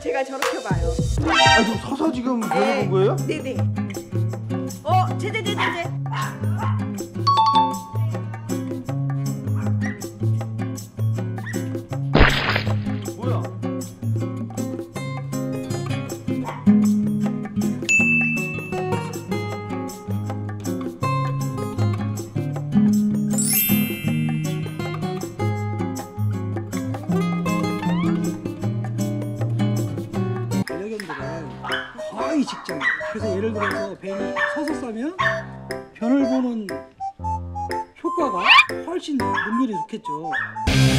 제가 저렇게 봐요. 아 지금 서서 지금 변을 본 거예요? 네네. 제제. 뭐야? 반려견들은 거의 직장이에요. 그래서 예를 들어서 뱀이 서서 싸면 변을 보는 효과가 훨씬 능률이 좋겠죠.